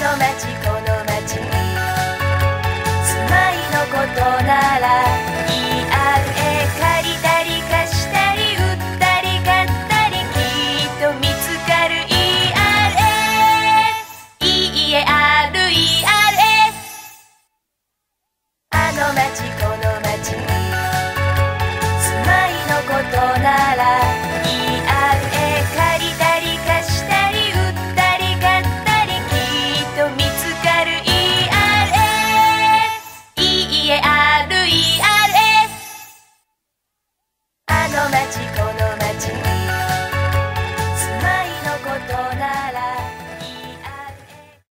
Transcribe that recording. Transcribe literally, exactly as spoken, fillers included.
の街この街に住まいのことなら イーアールエー 借りたり貸したり売ったり買ったりきっと見つかる イーアールエー イーエーアール イーアールエー あの街この街に住まいのことなら